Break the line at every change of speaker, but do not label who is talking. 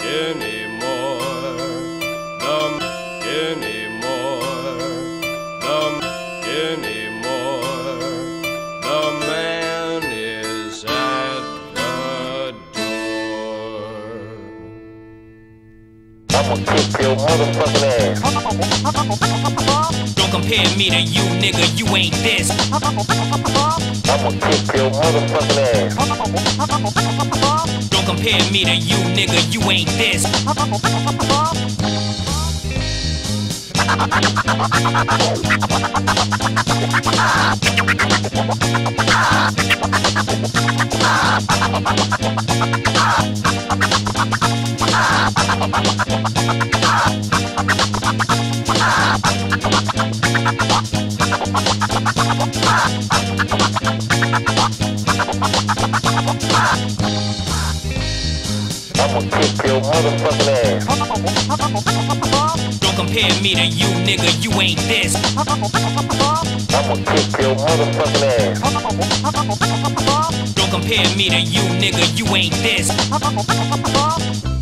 anymore. Anymore. Anymore. The man is at the door.
I'ma kick your motherfucking ass.
Don't compare me to you, nigga, you ain't this.
I'ma kick your motherfucking ass.
Don't compare me to you, nigga, you ain't this.
I'ma kick your motherfucking ass.
Don't compare me to you, nigga, you ain't this.
I'ma kick your motherfucking ass.
Don't compare me to you, nigga, you ain't this.